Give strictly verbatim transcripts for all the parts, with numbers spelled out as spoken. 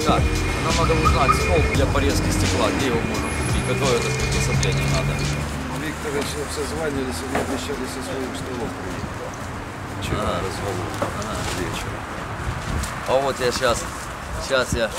Комиссар, нам надо узнать стол для порезки стекла, где его можно купить, какое это приспособление надо. Викторович, созванивались, они обещали со своим столом приехать. Вчера Ага. разговор Ага. вечером. А вот я сейчас, сейчас я...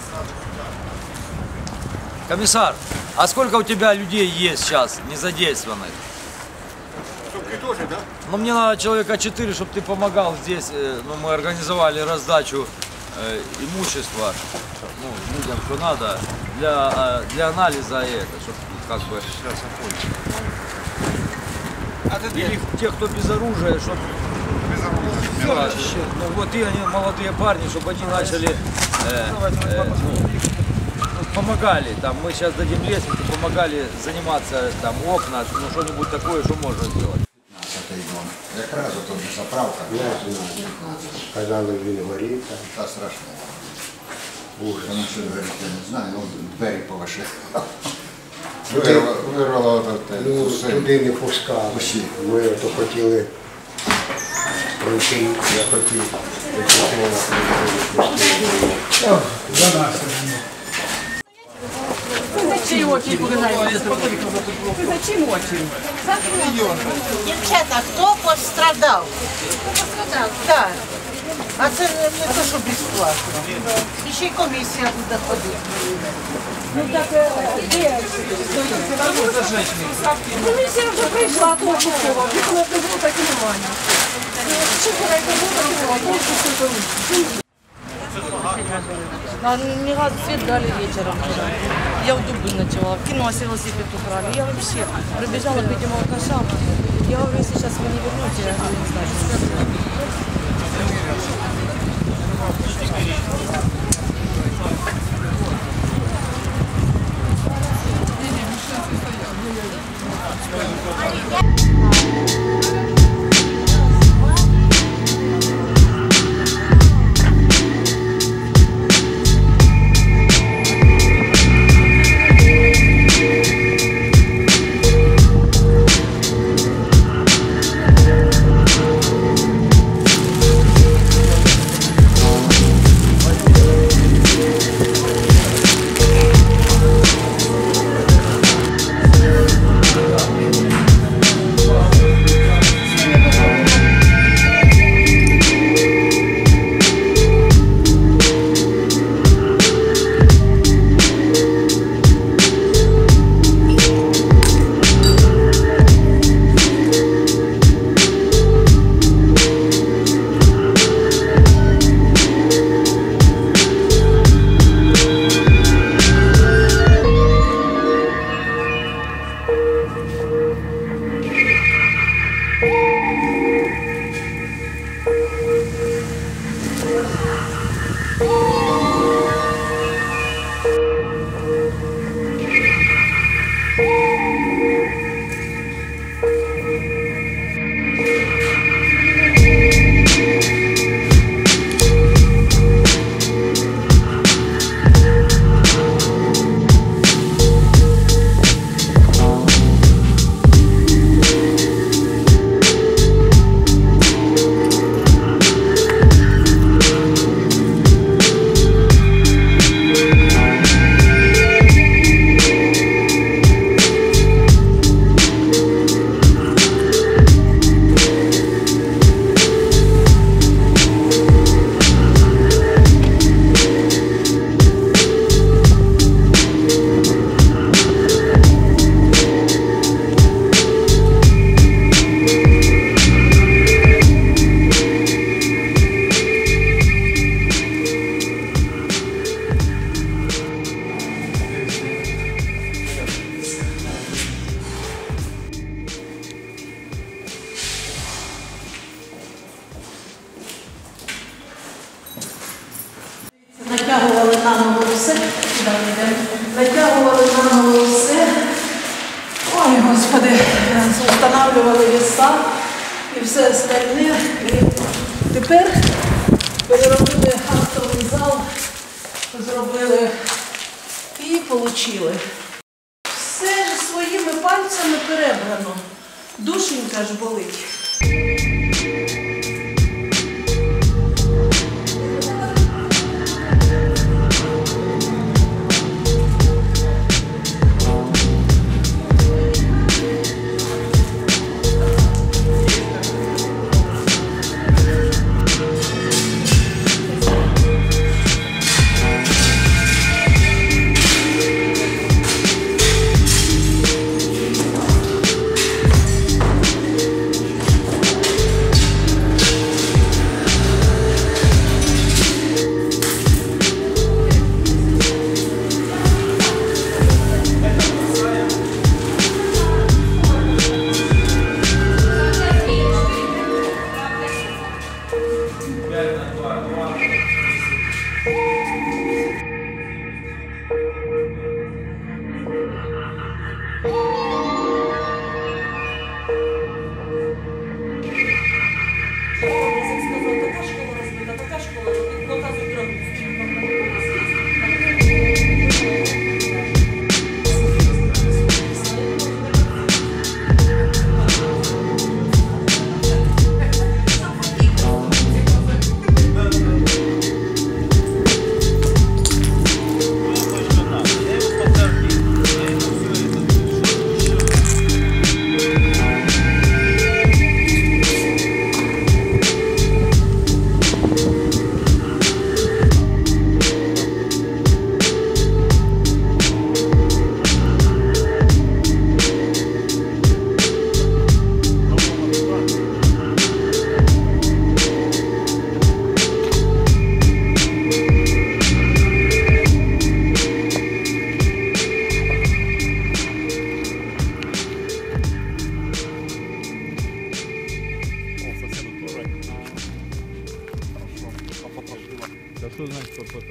Комиссар, а сколько у тебя людей есть сейчас, незадействованных? Сумки тоже, да? Ну, мне надо человека четыре, чтобы ты помогал здесь. э, Ну, мы организовали раздачу э, имущества, ну, людям, что надо, для, э, для анализа это, чтобы как бы... Сейчас окончим. А ты Или тех, кто без оружия, чтобы... Ну, вот и они, молодые парни, чтобы они начали... э, э, ну, помогали, там, мы сейчас дадим лестницу, помогали заниматься, там, окна, ну, что-нибудь такое, что можно сделать. Якраз тут заправка. Я знаю. Казали, він горів. Та страшно. Ужас. Тому що двері, я не знаю, ну двері повишили. Вирвало тут Ну, усе. туди не пускали. Усі. Ми то хотіли пройти, я хотів. Зачем очі погинаєте? Зачем очі? Дівчата, хто пострадав? Так. А це не, не те, що безплатно. І ще й комісія буде ходити. Ну так, де? Комісія вже прийшла, то Пухова. Коли не було, так і немає. Вчора не було, так і немає. А мне раз свет дали вечером. Я в дубы ночевала, кинулась, велосипед украли. Я вообще пробежала к этим алкашам. Я говорю, если сейчас вы не вернете, я говорю, не знаю, что натягували на голову все, натягували на голову все. Ой, Господи, встановлювали віса і все остальне. І тепер переробили актовий зал, зробили і отримали. Все ж своїми пальцями перебрано. Душенька ж болить.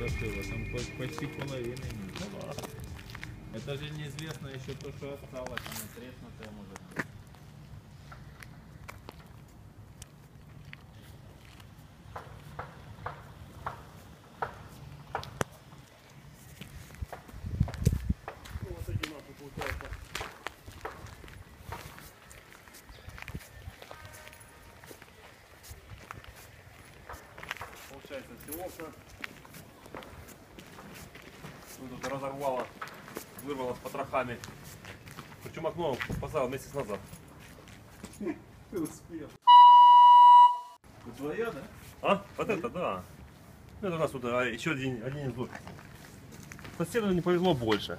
покрошило, там по- почти половины нет. Это же неизвестно еще то, что осталось, оно треснутое может быть. Получается, все окна. Ну, тут разорвало, вырвало с потрохами. Причем окно поставил месяц назад. Ты успел. Это твоя, да? А? Вот это, да. Ну, это у нас тут а, еще один, один из лучших. Соседу не повезло больше.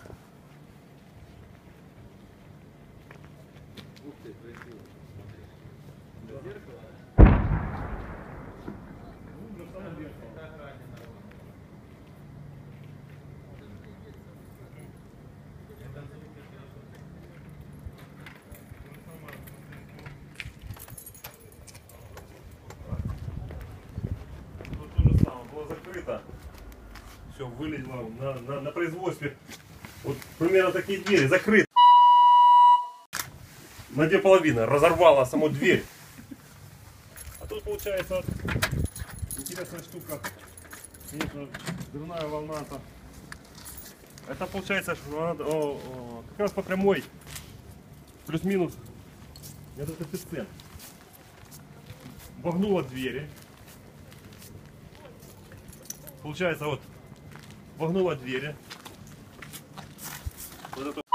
Ух ты, красиво. Тут то же самое, было закрыто. Все вылезло на, на, на производстве. Вот примерно такие двери закрыты. На две половины разорвало саму дверь. А тут получается вот интересная штука. Конечно, взрывная волна. -то. Это получается, что она, о, о, как раз по прямой. Плюс-минус. Этот коэффициент. Вогнуло двери. Получается вот вогнуло двери. Вот эту.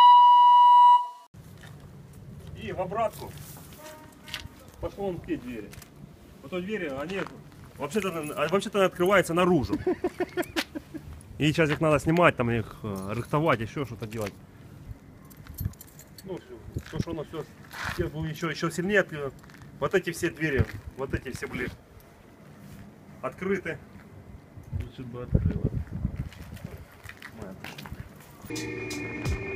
И в обратку пошел он в те двери. Вот эти двери, они вообще-то вообще-то открываются наружу. И сейчас их надо снимать, там их рыхтовать, еще что-то делать. Ну, то, что оно все, еще, еще сильнее открыло. Вот эти все двери, вот эти все были открыты. Лучше бы открыла. Мы